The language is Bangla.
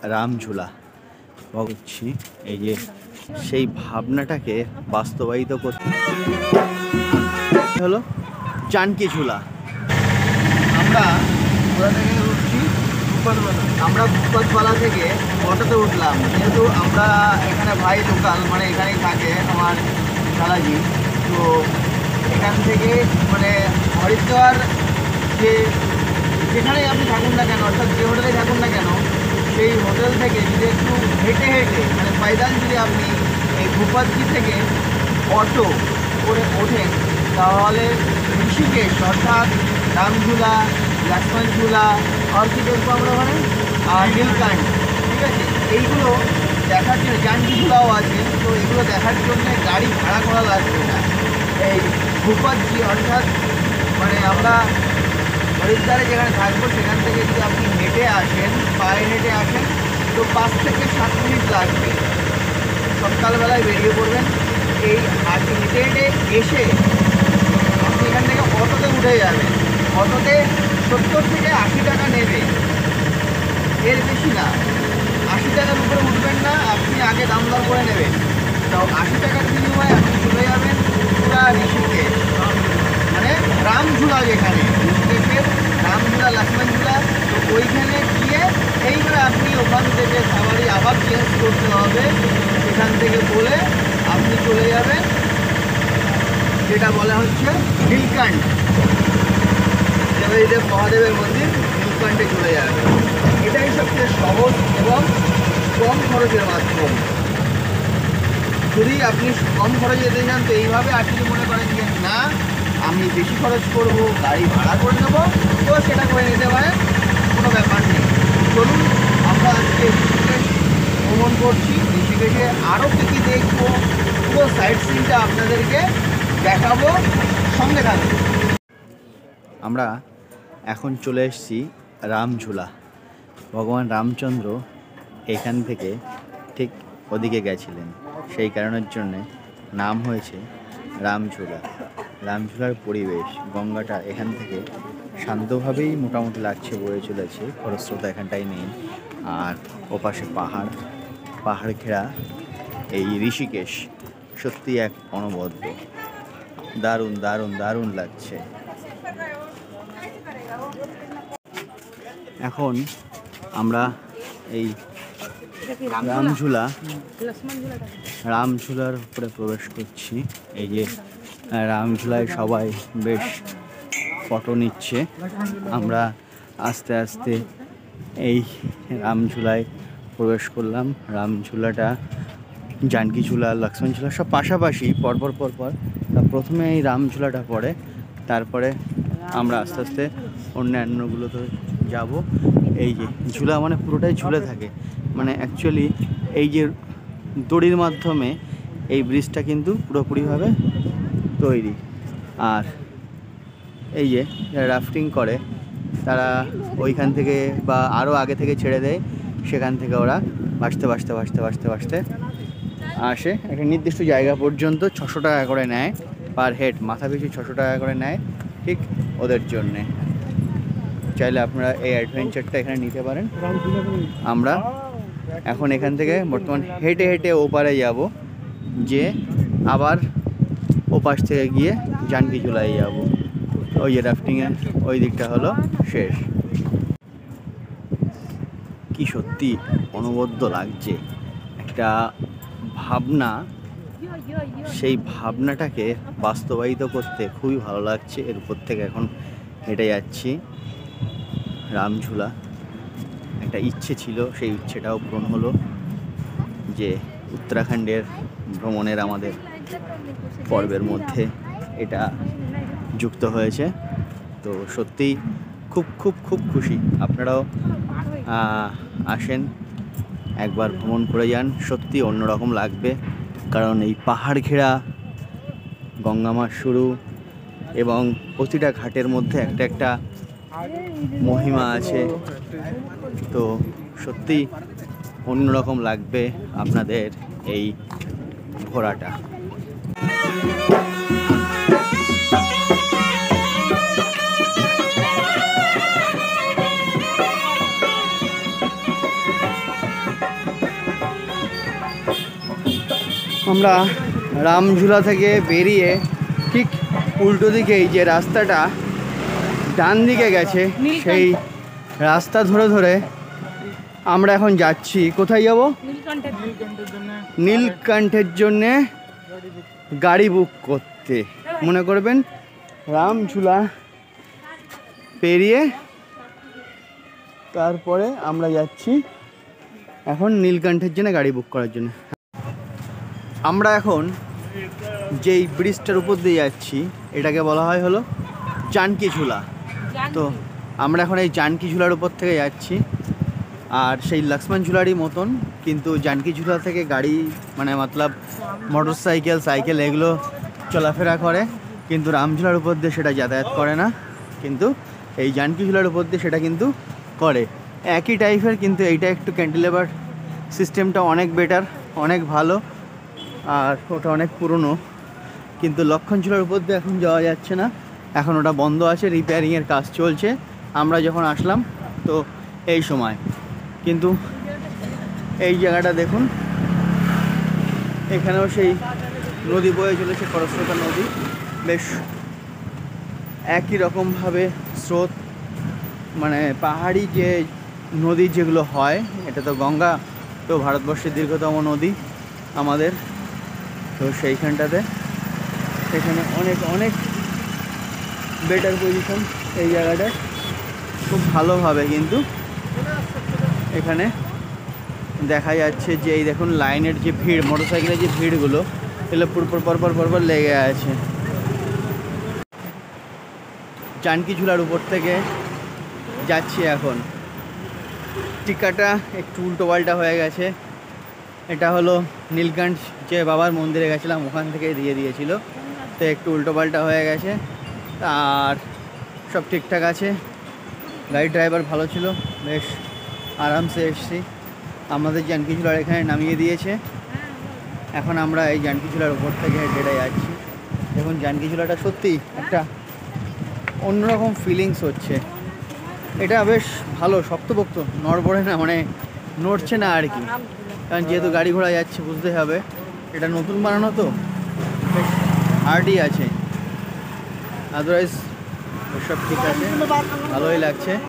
রামঝুলা ভাবছি এই যে সেই ভাবনাটাকে বাস্তবায়িত করতে হলো জানকী ঝুলা। আমরা কোথা থেকে উঠছি? আমরা ভূপতপালা থেকে অটোতে উঠলাম, যেহেতু আমরা এখানে ভাই লোকাল, মানে এখানেই থাকে আমার খালাজি। তো এখান থেকে মানে হরিদ্বার যেখানেই আপনি থাকুন না কেন, অর্থাৎ যে হোটেলে থাকুন না কেন, সেই হোটেল থেকে যদি একটু হেঁটে হেঁটে মানে পায়দাল যদি আপনি এই ভূপতজি থেকে অটো করে ওঠেন, তাহলে ঋষিকেশ অর্থাৎ রামঝুলা, লক্ষ্মণ ঝুলা আর কি দেখবো আমরা ওখানে, আর নীলকাণ্ড, ঠিক আছে, এইগুলো দেখার জন্য জানকী ঝুলাও আছে। তো এগুলো দেখার জন্য গাড়ি ভাড়া করা লাগবে না। এই ভূপতজি অর্থাৎ মানে আমরা হরিদ্বারে যেখানে থাকবো সেখান থেকে যদি আপনি হেঁটে আসেন, পায়ে হেঁটে আসেন, তো 5 থেকে 7 মিনিট লাগবে। সকালবেলায় বেরিয়ে পড়বেন, এই হেঁটে হেঁটে এসে আপনি এখান থেকে অটোতে উঠে যাবেন। অটোতে 70 থেকে 80 টাকা নেবে, এর বেশি না। 80 টাকার উপরে উঠবেন না, আপনি আগে দাম দর করে নেবেন। তো 80 টাকার বিনিময়ে আপনি চলে যাবেন পুরা ঋষিকেশ, মানে রামঝুলা, যেখানে ঋষিকেশের রামঝুলা, লক্ষ্মণ ঝুলা। তো ওইখানে গিয়ে এইবারে আপনি ওখান থেকে সাওয়ারি আবার চেঞ্জ করতে হবে। সেখান থেকে বলে আপনি চলে যাবেন যেটা বলা হচ্ছে নীলকাণ্ড, দেবাদিদেব মহাদেবের মন্দির, নীলকাণ্ডে চলে যাবে। এটাই সবচেয়ে সহজ এবং কম খরচের মাধ্যম। যদি আপনি কম খরচে যেতে চান তো এইভাবে, আর যদি মনে করেন যে না আমি বেশি খরচ করব, গাড়ি ভাড়া করে নেবো, তো সেটা করে নিতে পারেন, কোনো ব্যাপার নেই। চলুন আমরা আজকে ঋষিকেশ ভ্রমণ করছি। ঋষিকেশে আরও কী দেখবো, পুরো সাইট সিনটা আপনাদেরকে দেখাবো, সঙ্গে থাকবো। আমরা এখন চলে এসেছি রামঝুলা। ভগবান রামচন্দ্র এখান থেকে ঠিক ওদিকে গেছিলেন, সেই কারণের জন্যে নাম হয়েছে রামঝুলা। রামঝুলার পরিবেশ, গঙ্গাটা এখান থেকে শান্তভাবেই মোটামুটি লাগছে, বয়ে চলেছে, খরস্রোতা এখানটাই নেই। আর ওপাশে পাহাড় ঘেরা এই ঋষিকেশ সত্যি এক অনবদ্য, দারুণ দারুণ দারুণ লাগছে। এখন আমরা এই রামঝুলার উপরে প্রবেশ করছি। এই যে রামঝুলায় সবাই বেশ ফটো নিচ্ছে। আমরা আস্তে আস্তে এই রামঝুলায় প্রবেশ করলাম। রামঝুলাটা জানকী ঝুলা, লক্ষ্মণ ঝুলা সব পাশাপাশি পরপর। প্রথমে এই রামঝুলাটা পড়ে, তারপরে আমরা আস্তে আস্তে অন্যান্যগুলোতে যাব। এই যে ঝুলা মানে পুরোটাই ঝুলে থাকে, মানে অ্যাকচুয়ালি এই যে দড়ির মাধ্যমে এই ব্রিজটা কিন্তু পুরোপুরিভাবে তৈরি। আর এই যে যারা রাফটিং করে তারা ওইখান থেকে বা আরও আগে থেকে ছেড়ে দেয়, সেখান থেকে ওরা ভাসতে আসে একটা নির্দিষ্ট জায়গা পর্যন্ত। 600 টাকা করে নেয় পার হেড, মাথা পিছু 600 টাকা করে নেয় ঠিক ওদের জন্যে। চাইলে আপনারা এই অ্যাডভেঞ্চারটা এখানে নিতে পারেন। আমরা এখন এখান থেকে বর্তমান হেঁটে হেঁটে ওপারে যাব, যে আবার ওপাশ থেকে গিয়ে জানকী ঝুলায় যাব। ওই যে রাফটিংয়ের ওই দিকটা হলো শেষ। কি সত্যি অনবদ্য লাগছে, একটা ভাবনা, সেই ভাবনাটাকে বাস্তবায়িত করতে খুবই ভালো লাগছে। এর উপর থেকে এখন হেঁটে যাচ্ছি রামঝুলা। একটা ইচ্ছে ছিল, সেই ইচ্ছেটাও পূরণ হলো, যে উত্তরাখণ্ডের ভ্রমণের আমাদের পর্বের মধ্যে এটা যুক্ত হয়েছে। তো সত্যিই খুব খুব খুব খুশি। আপনারাও আসেন, একবার ভ্রমণ করে যান, সত্যি অন্যরকম লাগবে। কারণ এই পাহাড় ঘেরা গঙ্গা মার শুরু, এবং প্রতিটা ঘাটের মধ্যে একটা মহিমা আছে। তো সত্যি অন্যরকম লাগবে আপনাদের এই ঘোরাটা। আমরা রামঝুলা থেকে বেরিয়ে ঠিক উল্টো দিকেই যে রাস্তাটা ডান দিকে গেছে সেই রাস্তা ধরে ধরে আমরা এখন যাচ্ছি। কোথায় যাব? নীলকণ্ঠের জন্যে গাড়ি বুক করতে। মনে করবেন রামঝুলা পেরিয়ে তারপরে আমরা যাচ্ছি এখন নীলকণ্ঠের জন্য গাড়ি বুক করার জন্য। আমরা এখন যেই ব্রিজটার উপর দিয়ে যাচ্ছি এটাকে বলা হয় হলো জানকীঝুলা। তো আমরা এখন এই জানকীঝুলার উপর থেকে যাচ্ছি। আর সেই লক্ষ্মণ ঝুলারই মতন, কিন্তু জানকীঝুলা থেকে গাড়ি মানে মতলব মোটর সাইকেল সাইকেল এগুলো চলাফেরা করে, কিন্তু রামঝুলার উপর দিয়ে সেটা যাতায়াত করে না। কিন্তু এই জানকীঝুলার উপর দিয়ে সেটা কিন্তু করে। একই টাইপের, কিন্তু এইটা একটু ক্যান্টিলেভার সিস্টেমটা অনেক বেটার, অনেক ভালো, আর ওটা অনেক পুরনো। কিন্তু লক্ষণঝুলার উপর দিয়ে এখন যাওয়া যাচ্ছে না, এখন ওটা বন্ধ আছে, রিপেয়ারিংয়ের কাজ চলছে। আমরা যখন আসলাম তো এই সময়, কিন্তু এই জায়গাটা দেখুন, এখানেও সেই নদী বয়ে চলেছে, খরস্রোতা নদী। বেশ একই রকমভাবে স্রোত, মানে পাহাড়ি যে নদী যেগুলো হয়, এটা তো গঙ্গা তো ভারতবর্ষের দীর্ঘতম নদী আমাদের। তো সেইখানটাতে সেখানে অনেক অনেক বেটার পজিশন এই জায়গাটা, খুব ভালোভাবে কিন্তু এখানে দেখা যাচ্ছে যে এই দেখুন লাইনের যে ভিড়, মোটরসাইকেলের যে ভিড়গুলো, এগুলো পরপর লেগে আছে। জানকীঝুলার উপর থেকে যাচ্ছি এখন। টিকাটা একটু উল্টো পাল্টা হয়ে গেছে। এটা হলো নীলকণ্ঠ যে বাবার মন্দিরে গেছিলাম ওখান থেকে দিয়ে দিয়েছিল, তো একটু উল্টো পাল্টা হয়ে গেছে। আর সব ঠিকঠাক আছে, গাড়ি ড্রাইভার ভালো ছিল, বেশ আরামসে এসছি। আমাদের জানকীঝুলার এখানে নামিয়ে দিয়েছে। এখন আমরা এই জানকীঝুলার উপর থেকে হেঁটে যাচ্ছি। দেখুন জানকীঝুলাটা সত্যি একটা অন্যরকম ফিলিংস হচ্ছে। এটা বেশ ভালো, শক্তপোক্ত, নড়বড়ে না, মানে নড়ছে না আর কি, কারণ যেহেতু গাড়ি ঘোড়া যাচ্ছে বুঝতে হবে এটা নতুন বানানো, তো বেশ হার্ডই আছে। আদারওয়াইজ সব ঠিক আছে, ভালোই লাগছে।